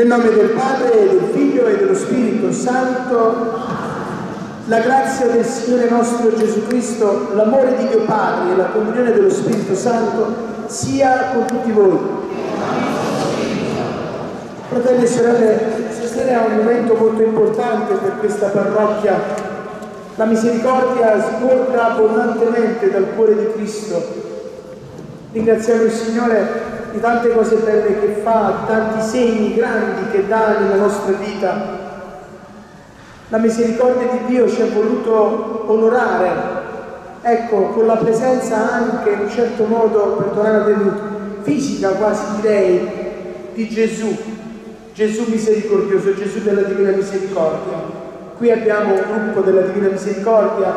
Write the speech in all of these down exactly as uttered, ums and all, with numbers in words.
Nel nome del Padre, del Figlio e dello Spirito Santo, la grazia del Signore nostro Gesù Cristo, l'amore di Dio Padre e la comunione dello Spirito Santo sia con tutti voi. Fratelli e sorelle, stasera è un momento molto importante per questa parrocchia. La misericordia sgorga abbondantemente dal cuore di Cristo. Ringraziamo il Signore di tante cose belle che fa, di tanti segni grandi che dà nella nostra vita. La misericordia di Dio ci ha voluto onorare, ecco, con la presenza anche, in un certo modo, perdonatemi, fisica quasi direi, di Gesù, Gesù misericordioso, Gesù della Divina Misericordia. Qui abbiamo un gruppo della Divina Misericordia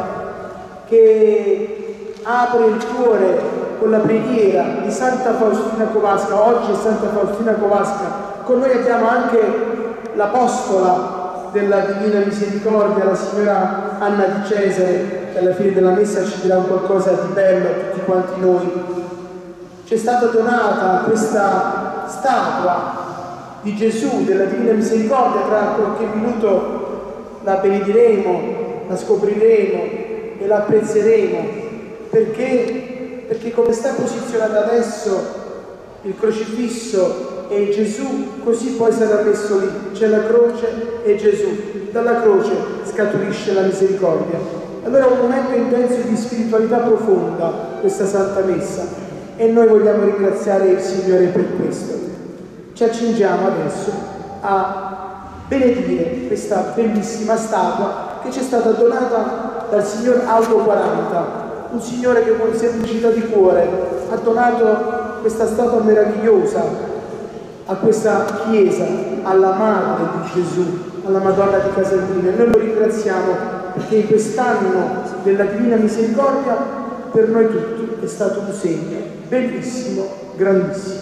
che apre il cuore con la preghiera di Santa Faustina Kowalska. Oggi è Santa Faustina Kowalska. Con noi abbiamo anche l'apostola della Divina Misericordia, la signora Anna di Cesare, che alla fine della messa ci dirà qualcosa di bello a tutti quanti noi. Ci è stata donata questa statua di Gesù della Divina Misericordia. Tra qualche minuto la benediremo, la scopriremo e la apprezzeremo, perché perché come sta posizionata adesso il crocifisso e Gesù, così poi sarà messo lì. C'è la croce e Gesù. Dalla croce scaturisce la misericordia. Allora è un momento intenso di spiritualità profonda questa Santa Messa e noi vogliamo ringraziare il Signore per questo. Ci accingiamo adesso a benedire questa bellissima statua che ci è stata donata dal signor Aldo quaranta. Un signore che con semplicità di cuore ha donato questa statua meravigliosa a questa chiesa, alla Madre di Gesù, alla Madonna di Casaldina. E noi lo ringraziamo perché in quest'anno della Divina Misericordia per noi tutti è stato un segno bellissimo, grandissimo.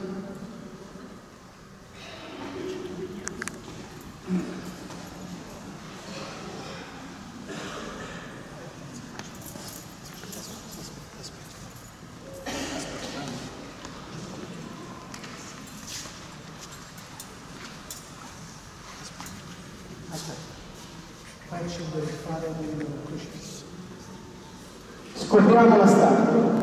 Fai scendere il fare del crocifisso. Scopriamo la statua.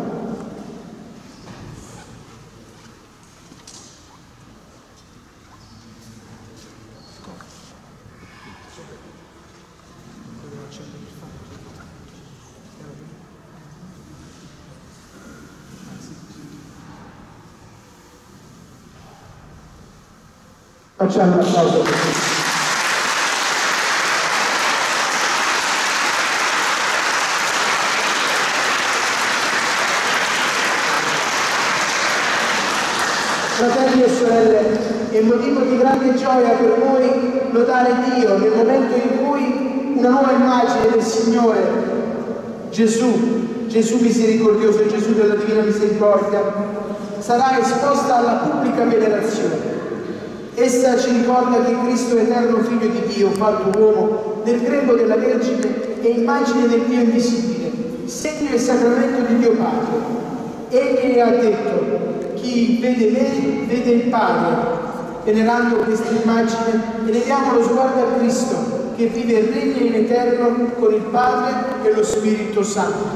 Facciamo un applauso. Fratelli e sorelle, è motivo di grande gioia per noi lodare Dio nel momento in cui una nuova immagine del Signore, Gesù, Gesù misericordioso, Gesù della Divina Misericordia, sarà esposta alla pubblica venerazione. Essa ci ricorda che Cristo, eterno Figlio di Dio, fatto uomo, nel grembo della Vergine, è immagine del Dio invisibile, segno e sacramento di Dio Padre. Egli ha detto: chi vede me, vede il Padre. Venerando questa immagine, eleviamo lo sguardo a Cristo, che vive e regna in eterno con il Padre e lo Spirito Santo.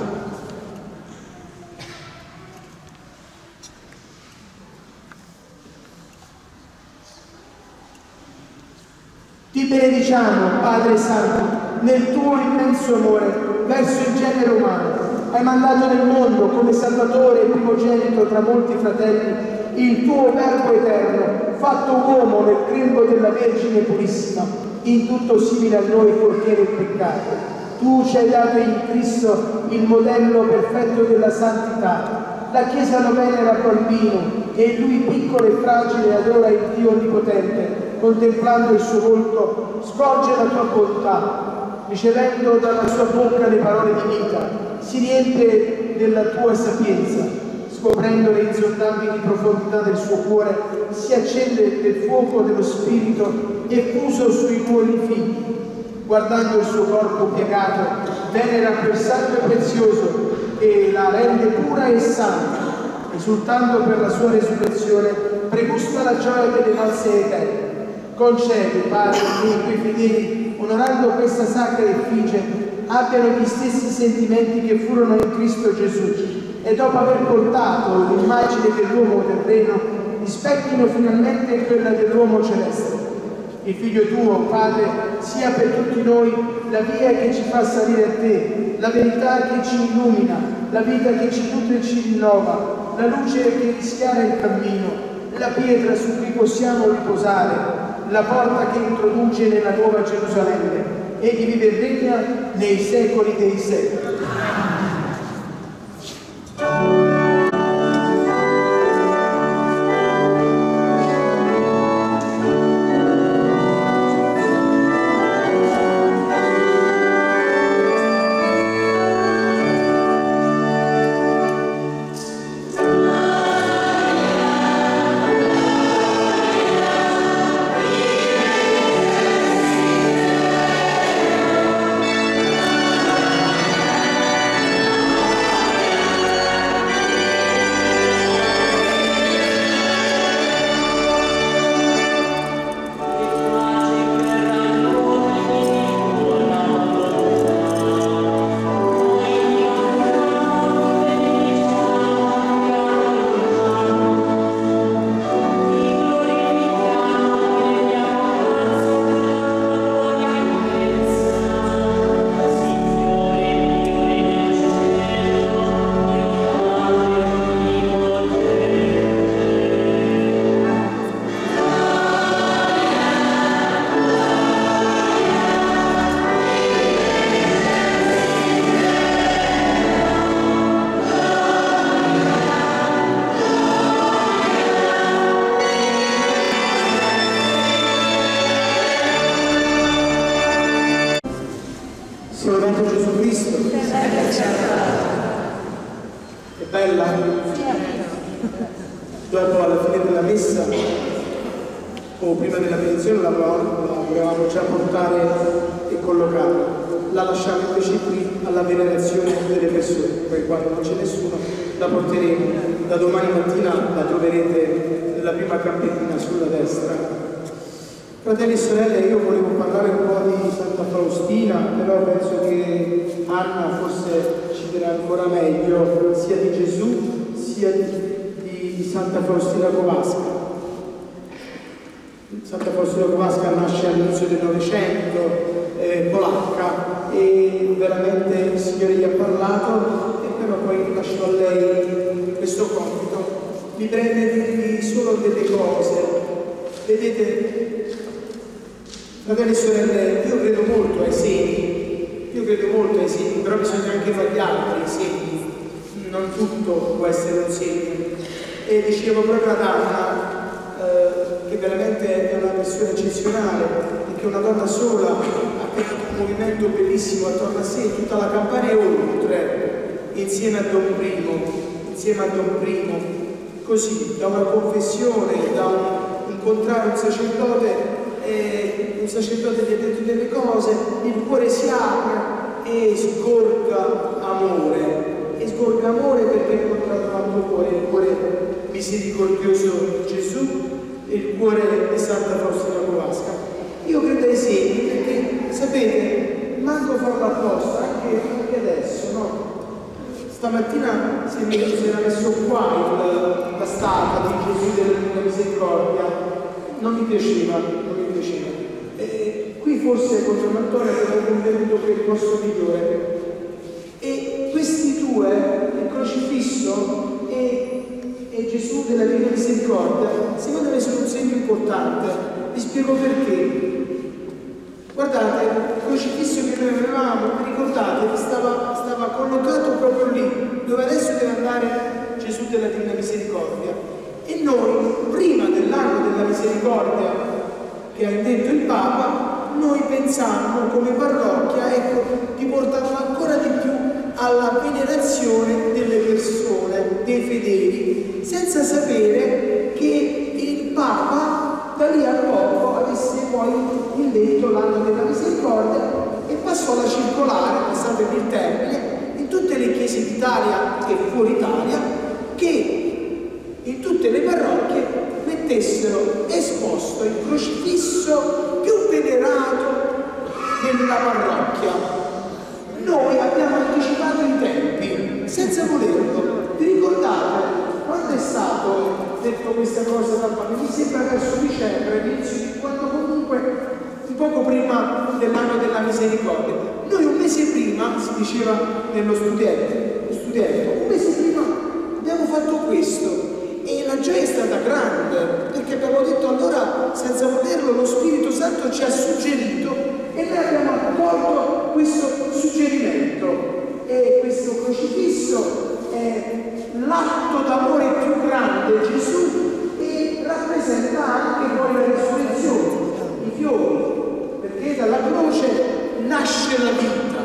Ti benediciamo, Padre Santo, nel tuo immenso amore verso il genere umano. Hai mandato nel mondo come Salvatore e primogenito tra molti fratelli il tuo Verbo eterno, fatto uomo nel grembo della Vergine purissima, in tutto simile a noi fuorché nel peccato. Tu ci hai dato in Cristo il modello perfetto della santità. La Chiesa lo venera bambino e lui piccolo e fragile adora il Dio Onnipotente. Contemplando il suo volto, scorge la tua bontà, ricevendo dalla sua bocca le parole di vita, si riempie della tua sapienza, scoprendo le insondabili profondità del suo cuore, si accende del fuoco dello Spirito effuso sui tuoi figli. Guardando il suo corpo piegato, venera quel sangue prezioso che la rende pura e santa. Esultando per la sua resurrezione, pregusta la gioia delle nozze eterne. Concedi, Padre, che i tuoi fedeli, onorando questa sacra effigie, abbiano gli stessi sentimenti che furono in Cristo Gesù e dopo aver portato l'immagine dell'uomo terreno, rispecchino finalmente quella dell'uomo celeste. Il Figlio tuo, Padre, sia per tutti noi la via che ci fa salire a te, la verità che ci illumina, la vita che ci nutre e ci rinnova, la luce che rischiara il cammino, la pietra su cui possiamo riposare, la porta che introduce nella nuova Gerusalemme. Egli vive e regna nei secoli dei secoli. Dopo, alla fine della messa, o prima della benedizione, la volevamo già portare e collocare. La lasciamo invece qui alla venerazione delle persone, poi quando non c'è nessuno la porteremo. Da domani mattina la troverete nella prima cappellina sulla destra. Fratelli e sorelle, io volevo parlare un po' di Santa Faustina, però penso che Anna forse ci dirà ancora meglio, sia di Gesù sia di di Santa Faustina Kowalska. Santa Faustina Kowalska nasce all'inizio del Novecento, eh, polacca, e veramente il Signore gli ha parlato, e però poi lascio a lei questo compito. Mi preme dirvi solo delle cose. Vedete, fratelli e sorelle, io credo molto ai segni, io credo molto ai segni, però bisogna anche fare gli altri segni, non tutto può essere un segno. E dicevo proprio ad Anna eh, che veramente è una persona eccezionale, perché una donna sola ha creato un movimento bellissimo attorno a sé, tutta la Campania e oltre, insieme a Don Primo, insieme a Don Primo, così, da una confessione, da un, incontrare un sacerdote, e un sacerdote gli ha detto delle cose, il cuore si apre e sgorga amore, e sgorga amore perché ha incontrato l'altro cuore, il cuore misericordioso di Gesù e il cuore di Santa Faustina Kowalska. Io credo ai segni perché, sapete, manco farlo apposta, anche, anche adesso, no? Stamattina si era messo qua il, la statua di Gesù della Misericordia, non mi piaceva, non mi piaceva. E qui forse con Don Antonio abbiamo venuto per il posto migliore. E questi due, il crocifisso e e Gesù della Divina Misericordia, secondo me sono un segno importante. Vi spiego perché. Guardate, il crocifisso che noi avevamo, vi ricordate, stava, stava collocato proprio lì, dove adesso deve andare Gesù della Divina Misericordia. E noi, prima dell'anno della misericordia che ha indetto il Papa, noi pensammo come parrocchia, ecco, di portarlo ancora di più alla venerazione delle persone, dei fedeli, senza sapere che il Papa da lì a poco avesse poi indetto l'anno della misericordia e passò la circolare, passate il termine, in tutte le chiese d'Italia e fuori Italia, che in tutte le parrocchie mettessero esposto il crocifisso più venerato della parrocchia. Noi abbiamo anticipato i tempi, senza volerlo. Vi ricordate quando è stato detto questa cosa da Papa? Mi sembra verso dicembre, all'inizio di quando comunque un poco prima dell'anno della misericordia. Noi un mese prima, si diceva nello studietto, studietto un mese prima abbiamo fatto questo. E la gioia è stata grande, perché abbiamo detto allora, senza volerlo, lo Spirito Santo ci ha suggerito e noi abbiamo accolto questo suggerimento. E questo crocifisso è l'atto d'amore più grande di Gesù e rappresenta anche poi la risurrezione, i fiori, perché dalla croce nasce la vita.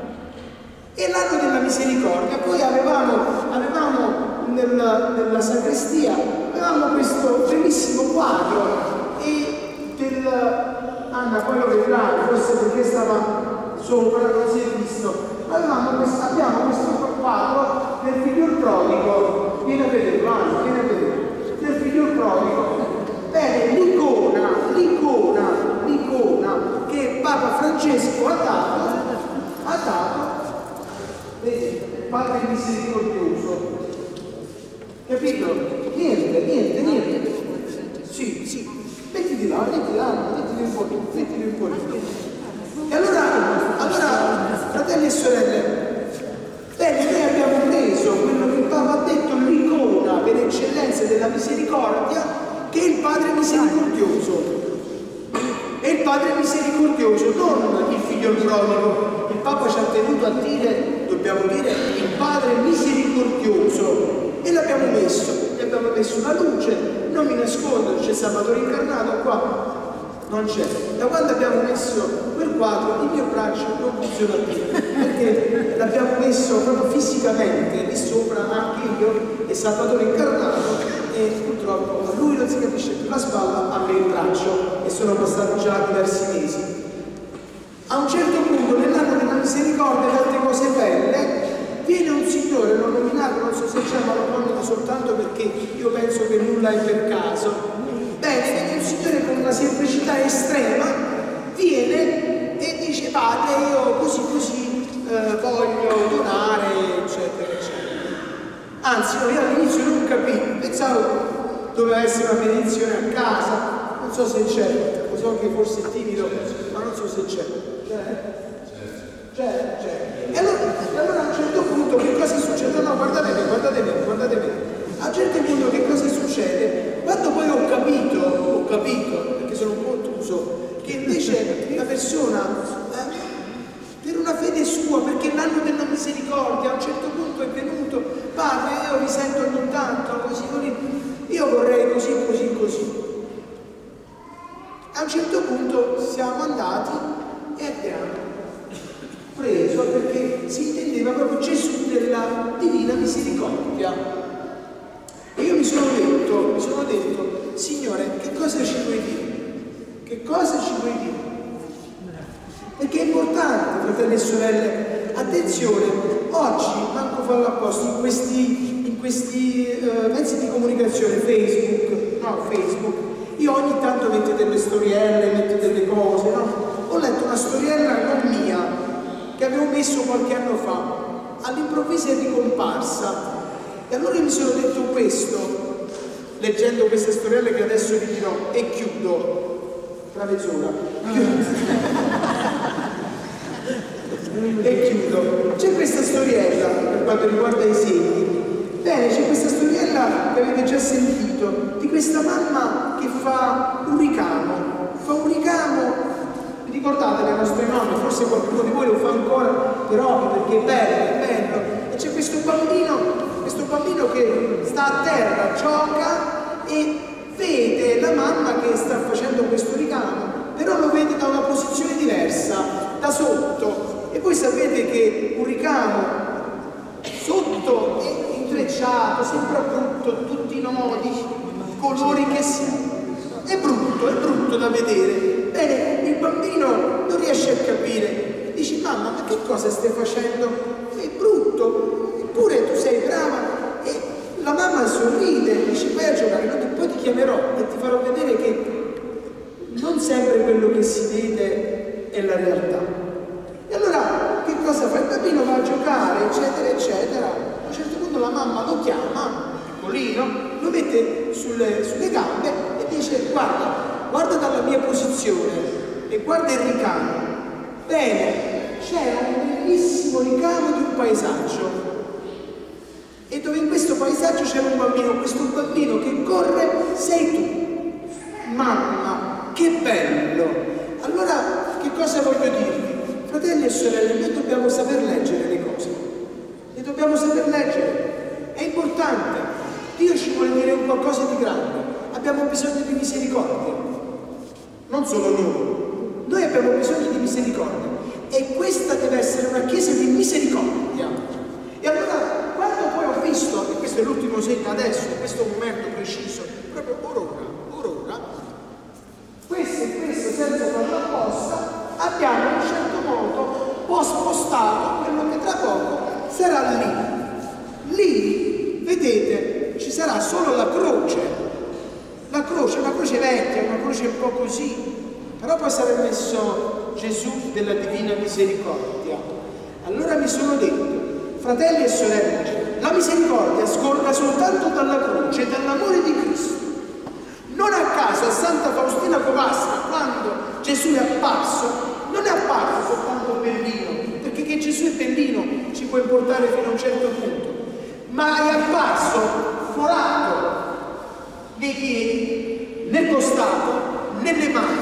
E l'anno della misericordia, poi avevamo, avevamo nella, nella sacrestia, avevamo questo bellissimo quadro e del, Anna poi lo vedrai, forse perché stava sopra, non si è visto, avevamo questo, abbiamo questo quadro del figlio prodigo, vieni a vederlo, Anna, vieni a vederlo, del figlio prodigo. Bene, l'icona, l'icona, l'icona che Papa Francesco ha dato, ha dato, vedi, Padre misericordioso, capito? Niente, niente, niente. Sì, sì, mettiti là, mettiti là, mettiti un po', mettiti un po'. E allora, allora, fratelli e sorelle, bene, noi abbiamo preso quello che il Papa ha detto, l'icona per eccellenza della misericordia, che è il Padre misericordioso. È il Padre misericordioso, non il figlio prodigo. Il Papa ci ha tenuto a dire, dobbiamo dire, il Padre misericordioso. E l'abbiamo messo, gli abbiamo messo una luce, non mi nascondo, c'è Salvatore incarnato qua, non c'è. Da quando abbiamo messo quel quadro il mio braccio non funziona più, perché l'abbiamo messo proprio fisicamente, lì sopra anche io e Salvatore incarnato, e purtroppo a lui non si capisce più la spalla, a me il braccio, e sono passati già diversi mesi. A un certo punto, nell'anno della misericordia e altre cose belle, viene un signore, non nominato, non so se c'è, ma lo nomino soltanto perché io penso che nulla è per caso. Bene, viene un signore con una semplicità estrema, viene e dice: padre, io così così eh, voglio donare, eccetera, eccetera. Anzi, io all'inizio non capivo, pensavo doveva essere una benedizione a casa, non so se c'è, lo so che forse è timido, ma non so se c'è. C'è? C'è, c'è. E allora, e allora a un certo punto che cosa succede? No, guardate me, guardate me, guardate me. A un certo punto che cosa succede? Quando poi ho capito, ho capito, perché sono un po' ottuso, che invece la persona, eh, per una fede sua, perché l'anno della misericordia, a un certo punto è venuto, padre, io vi sento ogni tanto, così, così, io vorrei così, così, così. A un certo punto siamo andati e abbiamo preso, perché si intendeva proprio Gesù della divina misericordia. E io mi sono detto, mi sono detto, Signore, che cosa ci vuoi dire? Che cosa ci vuoi dire? Perché è importante, fratelli e sorelle, attenzione, oggi, manco farlo apposta, in questi, in questi uh, mezzi di comunicazione, Facebook, no, Facebook, io ogni tanto metto delle storielle, metto delle cose, no? Ho letto una storiella non mia, che avevo messo qualche anno fa, all'improvviso è ricomparsa. E allora mi sono detto questo, leggendo queste storielle che adesso vi dirò, e chiudo, tra mezz'ora, e chiudo. C'è questa storiella, per quanto riguarda i segni, bene, c'è questa storiella che avete già sentito, di questa mamma che fa un ricamo, fa un ricamo. Ricordate le nostre nonne, forse qualcuno di voi lo fa ancora per hobby, perché è bello, è bello. E c'è questo bambino, questo bambino che sta a terra, gioca e vede la mamma che sta facendo questo ricamo, però lo vede da una posizione diversa, da sotto. E voi sapete che un ricamo sotto è intrecciato, sembra brutto, tutti i nodi, colori che siano. È brutto, è brutto da vedere. Bene, il bambino non riesce a capire, dice: mamma, ma che cosa stai facendo? È brutto, eppure tu sei brava. E la mamma sorride, dice: vai a giocare, no, poi ti chiamerò e ti farò vedere che non sempre quello che si vede è la realtà. E allora che cosa fa? Il bambino va a giocare, eccetera, eccetera. A un certo punto la mamma lo chiama, piccolino, lo mette sulle, sulle gambe e dice: guarda, guarda dalla mia posizione e guarda il ricamo. Bene, c'era un bellissimo ricamo di un paesaggio, e dove in questo paesaggio c'era un bambino, questo bambino che corre sei tu. Mamma, che bello! Allora, che cosa voglio dirvi? Fratelli e sorelle, noi dobbiamo saper leggere le cose, le dobbiamo saper leggere, è importante. Dio ci vuole dire un qualcosa di grande, abbiamo bisogno di misericordia, non solo noi, noi abbiamo bisogno di misericordia, e questa deve essere una chiesa di misericordia. E allora, quando poi ho visto, e questo è l'ultimo segno adesso, in questo momento preciso, proprio orora, orora, questo e questo senza farlo apposta, abbiamo in un certo modo un po' spostato quello che tra poco sarà lì. Lì, vedete, ci sarà solo la croce, la croce, una croce vecchia, una croce un po' così, però poi sarà messo Gesù della Divina Misericordia. Allora mi sono detto, fratelli e sorelle, la misericordia scorre soltanto dalla croce e dall'amore di Cristo. Non a caso a Santa Faustina Kowalska, quando Gesù è apparso, non è apparso soltanto bellino, perché che Gesù è bellino ci può importare fino a un certo punto, ma è apparso forato nei piedi, nel costato, nelle mani,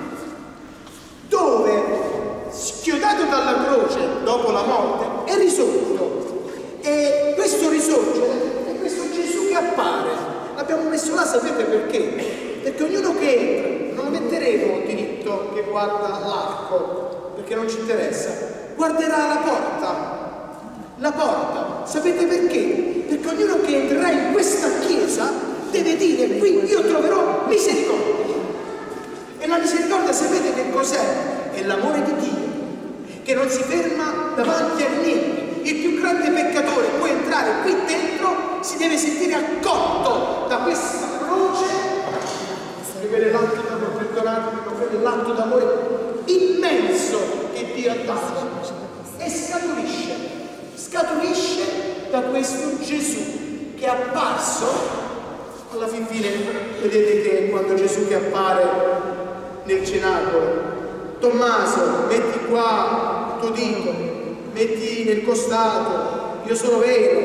dove, schiodato dalla croce dopo la morte, è risorto. E questo risorgere è questo Gesù che appare. L'abbiamo messo là, sapete perché? Perché ognuno che entra, non lo metteremo diritto che guarda l'arco, perché non ci interessa, guarderà la porta. La porta, sapete perché? Perché ognuno che entrerà in questa chiesa deve dire: qui io troverò misericordia. E la misericordia, sapete che cos'è? È l'amore di Dio, che non si ferma davanti a niente. Il più grande peccatore può entrare qui dentro, si deve sentire accolto da questa croce, che vede l'atto d'amore, perdonatemi, ma vede l'atto d'amore immenso che Dio ha dato, e scaturisce, scaturisce da questo Gesù che è apparso. Alla fin fine vedete che quando Gesù che appare nel cenacolo, Tommaso, metti qua il tuo dito, metti nel costato, io sono vero.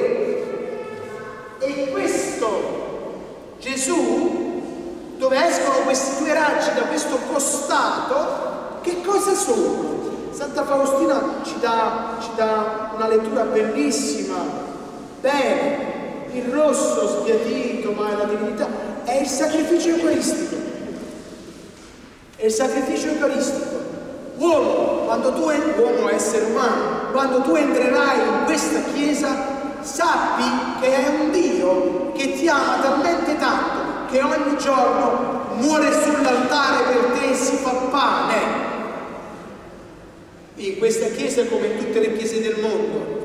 E questo Gesù, dove escono questi due raggi da questo costato, che cosa sono? Santa Faustina ci dà, ci dà una lettura bellissima. Bene, il rosso sbiadito, ma è la divinità, è il sacrificio eucaristico. È il sacrificio eucaristico. Uomo, quando tu entri, uomo essere umano, quando tu entrerai in questa chiesa, sappi che è un Dio che ti ama talmente tanto che ogni giorno muore sull'altare per te e si fa pane. In questa chiesa, come in tutte le chiese del mondo,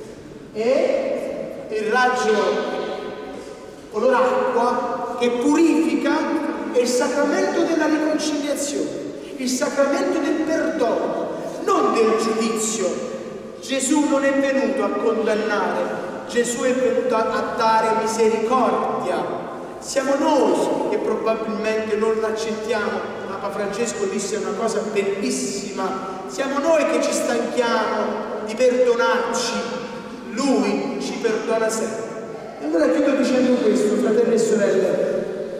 è il raggio color acqua che purifica, è il sacramento della riconciliazione, il sacramento del perdono, non del giudizio. Gesù non è venuto a condannare, Gesù è venuto a dare misericordia. Siamo noi che probabilmente non l'accettiamo. Papa Francesco disse una cosa bellissima: siamo noi che ci stanchiamo di perdonarci, Lui ci perdona sempre. E allora chiudo dicendo questo, fratelli e sorelle.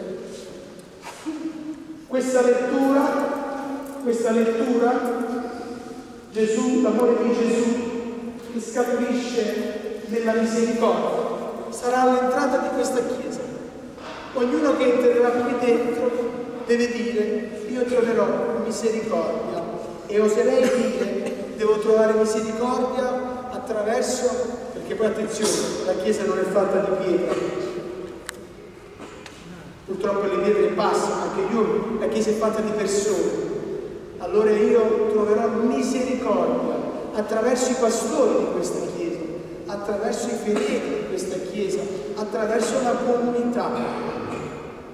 Questa lettura Questa lettura, Gesù, l'amore di Gesù che scaturisce nella misericordia, sarà all'entrata di questa chiesa. Ognuno che entrerà qui dentro deve dire: io troverò misericordia, e oserei dire, devo trovare misericordia attraverso, perché poi attenzione, la chiesa non è fatta di pietra, purtroppo le pietre passano, anche io, la chiesa è fatta di persone. Allora io troverò misericordia attraverso i pastori di questa chiesa, attraverso i fedeli di questa chiesa, attraverso la comunità.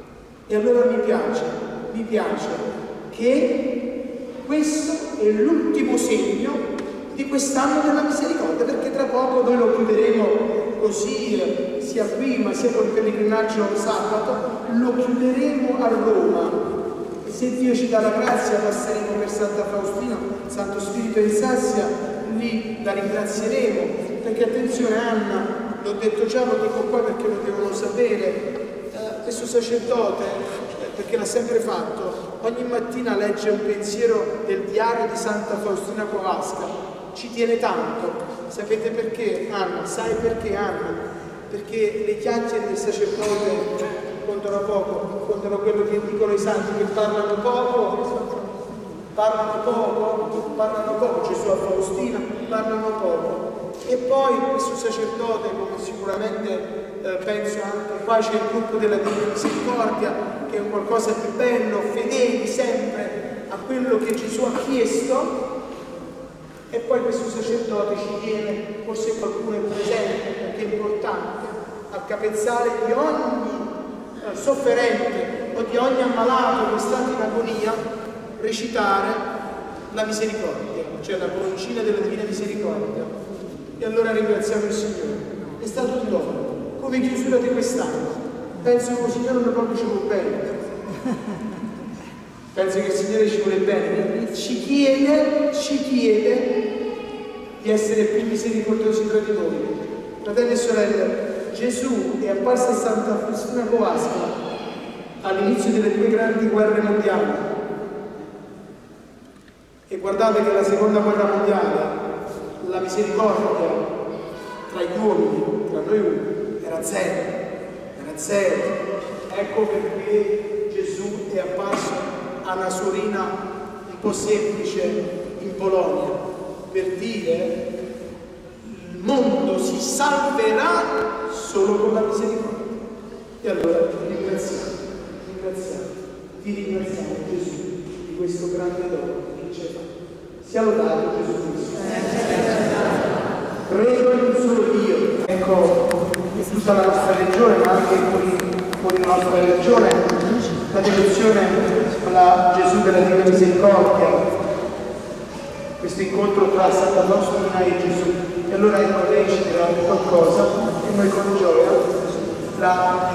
E allora mi piace, mi piace che questo è l'ultimo segno di quest'anno della misericordia, perché tra poco noi lo chiuderemo così, eh, sia qui ma sia col pellegrinaggio sabato, lo chiuderemo a Roma. E se Dio ci dà la grazia passeremo per Santa Faustina, Santo Spirito in Sassia, lì la ringrazieremo, perché attenzione Anna, l'ho detto già, lo dico qua perché lo devono sapere, eh, questo sacerdote, eh, perché l'ha sempre fatto, ogni mattina legge un pensiero del diario di Santa Faustina Kowalska. Ci tiene tanto. Sapete perché, Anna? Sai perché, Anna? Perché le chiacchiere del sacerdote contano poco, contano quello che dicono i santi, che parlano poco, parlano poco, parlano poco, Gesù a Faustina, parlano poco. E poi questo sacerdote, come sicuramente eh, penso anche qua c'è il gruppo della Divina Misericordia, che è un qualcosa di bello, fedeli sempre a quello che Gesù ha chiesto. E poi questo sacerdote ci viene, forse qualcuno è presente, perché è importante, al capezzale di ogni eh, sofferente o di ogni ammalato che è stato in agonia, recitare la misericordia, cioè la coroncina della Divina Misericordia. E allora ringraziamo il Signore. È stato un dono, come chiusura di quest'anno. Penso che il Signore non proprio ci vuole bene. Penso che il Signore ci vuole bene, ci chiede, ci chiede di essere più misericordiosi tra di noi. Fratelli e sorelle, Gesù è apparso a Santa Faustina Kowalska all'inizio delle due grandi guerre mondiali. E guardate che la seconda guerra mondiale, la misericordia tra gli uomini, tra noi uomini, era zero, era zero. Ecco perché Gesù è apparso a una sorina un po' semplice in Polonia, per dire il mondo si salverà solo con la misericordia. E allora ti ringraziamo, ringraziamo, ti ringraziamo Gesù di questo grande dono che ci hai fatto. Sia lodato Gesù Cristo. Credo in un solo Dio. Ecco, in tutta la nostra regione, ma anche fuori, fuori la nostra regione, la devozione alla Gesù della Divina Misericordia, questo incontro tra Santa Faustina e Gesù. E allora ecco, lei ci dirà qualcosa e noi con gioia la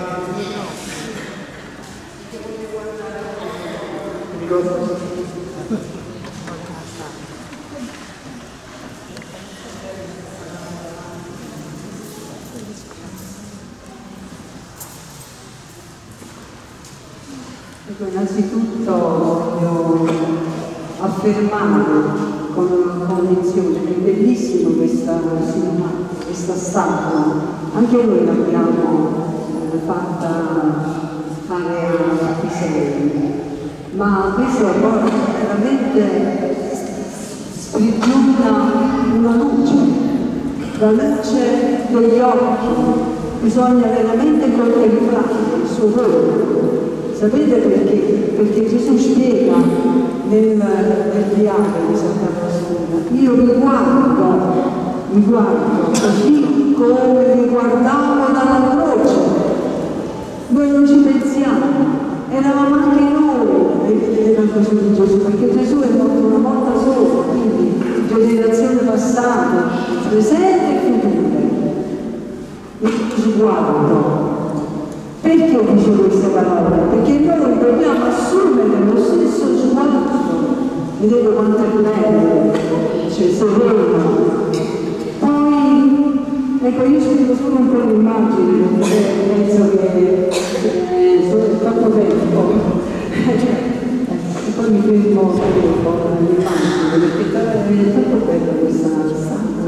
Ecco, innanzitutto voglio affermare con una convinzione che è bellissima questa, questa statua, anche noi l'abbiamo fatta fare a Piseni, ma questa porta veramente sprigiona una luce, la luce degli occhi, bisogna veramente contemplare il suo volto. Sapete perché? Perché Gesù spiega nel, nel dialogo di Santa Faustina: io mi guardo, mi guardo così come mi guardavo dalla croce. Noi non ci pensiamo, eravamo anche noi nella croce di Gesù, perché Gesù è morto una volta sola, quindi generazioni passate, presenti e future. E ci guardo. Perché dice queste parole? Perché noi dobbiamo assumere lo stesso sguardo. Vedete quanto è bello, c'è sereno. Poi, ecco, io scrivo solo un po' di immagini, perché penso che eh, sono troppo tempo. E poi mi fermo un po' l'immagine, perché è troppo bella questa stampa.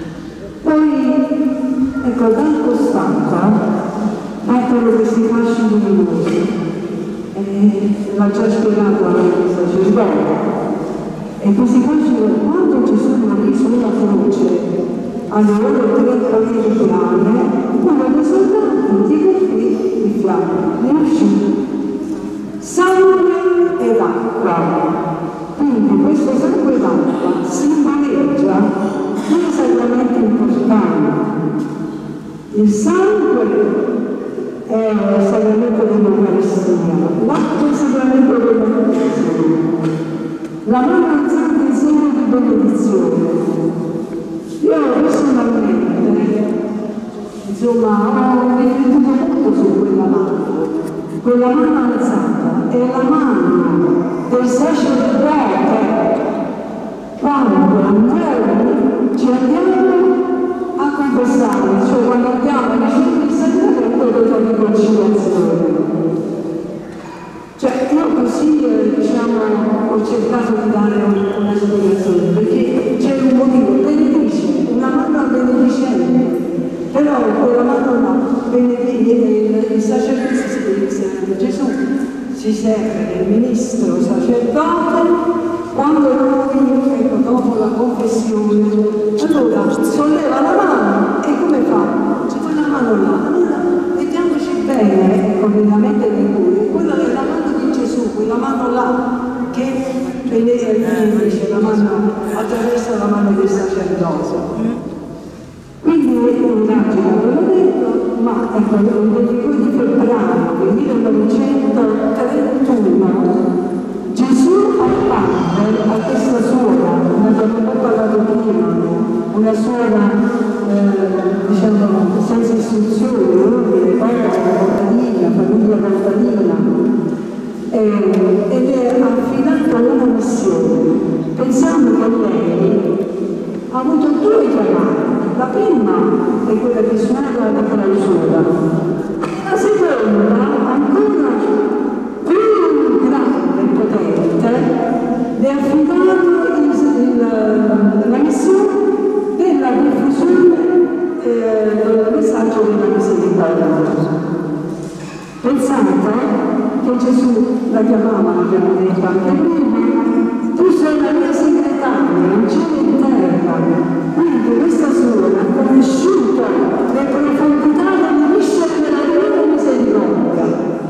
Poi, ecco, dal Costanza partono questi fasci luminosi, eh, l'ha già spiegato anche il sacerdote, e questi fasci, quando Gesù morì sulla croce, alle ore trenta di fiamme, uno dei soldati di colpì di fiamme, ne uscì sangue ed acqua. Quindi questo sangue ed acqua simboleggia due sacramenti importanti. Il sangue è il sacramento dell'Eucaristia, benedizione. Io personalmente, insomma, ho riflettuto molto su quella mano, quella mano alzata, è la mano del sacerdote quando noi ci andiamo a confessare, cioè quando andiamo a ricevere il sacramento della riconciliazione. Cioè io così eh, diciamo ho cercato di dare una spiegazione, perché c'è un motivo, benedice, una mano benedicente, però quella mano no, benedice, il sacerdote si serve, Gesù si serve del ministro sacerdote quando noi, ecco, dopo la confessione, allora solleva la mano e come fa? C'è quella mano là, allora mettiamoci bene, ecco, nella mente del cuore, quella è la mano di Gesù, quella mano là che benedice la mano attraverso la mano del sacerdote. Quindi immagino, ve l'ho detto, ma ecco, il ventiquattro di febbraio del millenovecentotrentuno Gesù apparve a questa suora, ne abbiamo parlato prima, una suora eh, diciamo senza istruzione, ordine, contadina, famiglia contadina, eh, ed è affidata a una missione, pensando che lei ha avuto due chiamate. La prima è quella di suora di clausura, la seconda, ancora più grande e potente, le ha affidato la missione della diffusione eh, del messaggio della misericordia. Pensate che Gesù la chiamava, l'abbiamo detto anche prima, tu sei la mia segretaria in cielo e in terra. Quindi questa suora ha conosciuto le profondità delle viscere della divina misericordia.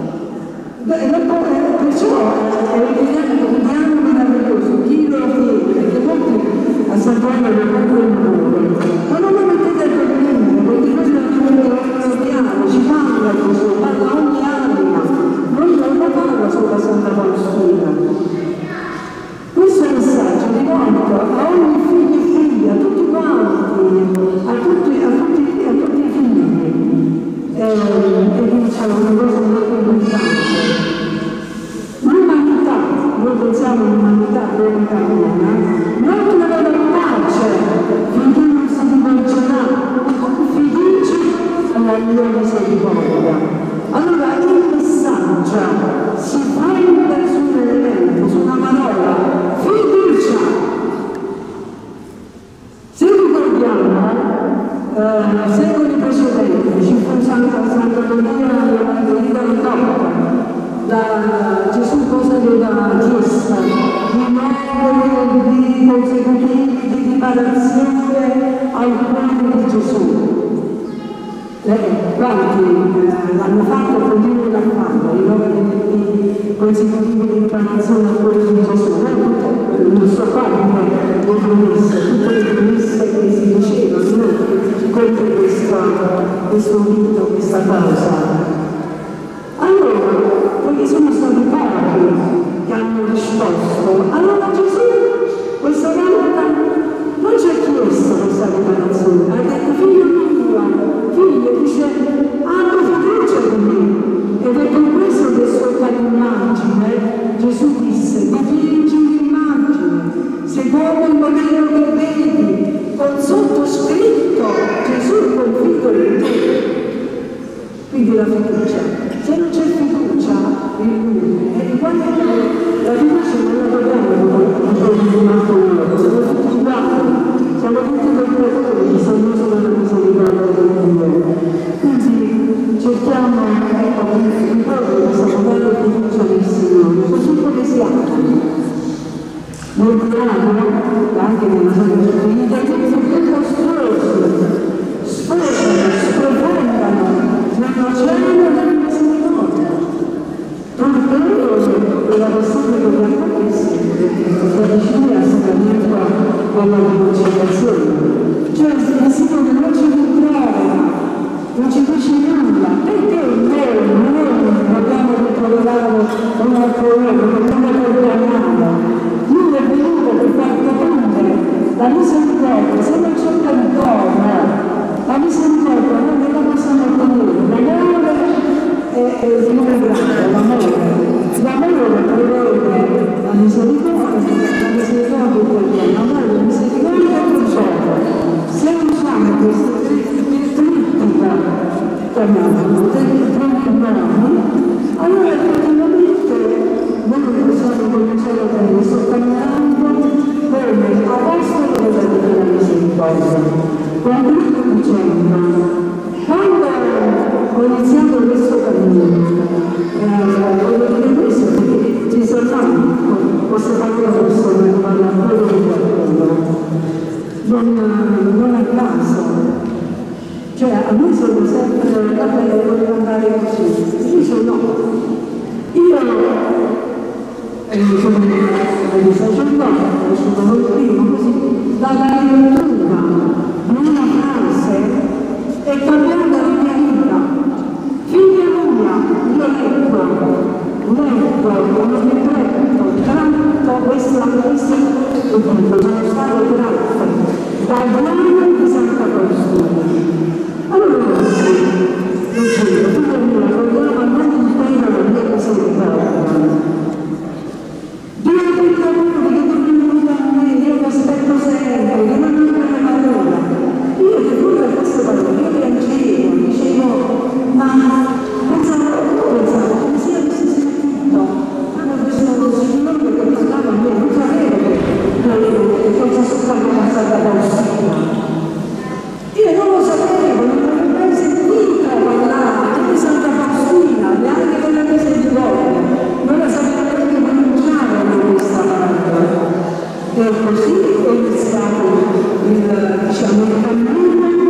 Perciò è un piano meraviglioso, chi lo chiede, perché molti a Santuario lo comprendono, ma non lo mettete a dormire, perché questo è un piano, ci parla Gesù, parla ogni anima, non lo parla solo a Santa Faustina. Questo è un messaggio rivolto a ogni figlio e figlia, a tutti quanti, a tutti, a tutti, a tutti i figli. Eh, e diciamo una cosa molto importante. L'umanità, noi pensiamo all'umanità come cammina, non troverà pace finché non si rivolgerà con fiducia alla mia misericordia. Allora il messaggio si prende su un elemento, su una parola, fiducia. Se ricordiamo, eh, secoli precedenti, ci fu Santa Santa Maria la Margherita Rototta, da Gesù cosa aveva chiesto? Di nuovi consecutivi di riparazione al cuore di Gesù. Eh, quanti eh, l'hanno fatto e continuano a farlo, i nuovi consecutivi di riparazione al cuore di Gesù, non so quante le promesse, tutte le promesse che si dicevano contro questo, questo mito, questa cosa. Allora, perché sono stati pochi che hanno risposto, allora Gesù questa volta non ci ha chiesto questa riparazione, ha detto figlio mio, figlio, dice hanno fiducia di me, ed è per questo che sotto l'immagine Gesù disse dipingi l'immagine secondo il modello che vedi, con sottoscritto Gesù confido in te. Quindi la fiducia, se non c'è fiducia in lui, e quando la fiducia non la dobbiamo come siamo tutti uguali, siamo tutti peccatori, ci sono solo la misericordia di Dio. Quindi cerchiamo ecco, di imporre questa modello di fiducia del Signore, così come siamo. Molti hanno, anche nella sua comunità, più costruosi, sfociano, sprofondano nell'oceano della misericordia. Purtroppo la persona che vi ha chiesto, perché la vicina al sacramento della riconciliazione, cioè il Signore non ci ritrova, non ci dice nulla, perché noi, noi dobbiamo ritrovare un altro uomo, che non lo proclamiamo. Lui è venuto per far capire la misericordia, se non c'è perdono, la misericordia non è la possiamo ottenere, l'amore è il nome grande, l'amore. L'amore prevede la misericordia, la misericordia è il perdono, l'amore, la misericordia è il perdono. Se usiamo queste trittica, chiamiamolo, trittica nomi, allora effettivamente noi possiamo cominciare a vedere, sto camminando come apostolo della divina misericordia. Concludo dicendo, quando ho iniziato questo cammino, eh, voglio dire questo perché ci sono tanti, queste parole sono arrivate a quello di qualcuno, non, non a caso. Cioè a me sono sempre la pelle voglio andare così, io dico no. Io eh, sono di sacerdote, sono il primo così, dalla lettura di una frase è cambiata la mia vita. Figlia mia, io leggo, leggo, non mi prego, tratto questa questa sono state tratte dal brano di Santa Faustina. Allora sì, lo dico, figlia mia, vogliamo andare in pena la mia misericordia. Dio ti amore, che tu mi vuoi a me, io ti aspetto sempre, che non mi vuoi la parola. Io che pure queste parole, io piangevo, dicevo, ma pensavo, pensavo, come sia che si sentito, hanno questo signore che parlava a me, non sapevo che cosa stava passando da Faustina. Io non lo sapevo, non avevo mai sentito parlare di Santa Faustina, neanche con la messa di Gloria, non la sapevo neanche pronunciare questa parola. E così è iniziato il, diciamo, il cammino